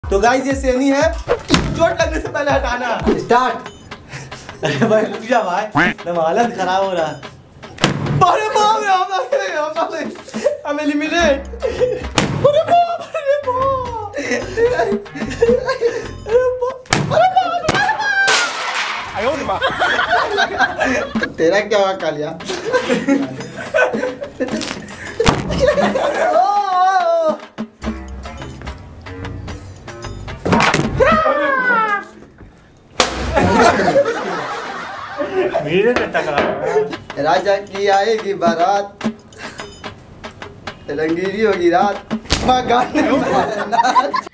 तो गाइस ये सेनी है, चोट लगने से पहले हटाना। स्टार्ट। अरे भाई रुक जा भाई, ना हालत खराब हो रहा है। अरे बाप रे, हम एलिमिनेट। अरे बाप रे बाप, तेरा क्या हुआ कालिया? मेरे से टकरा। राजा की आएगी बारात, रंगीली होगी रात।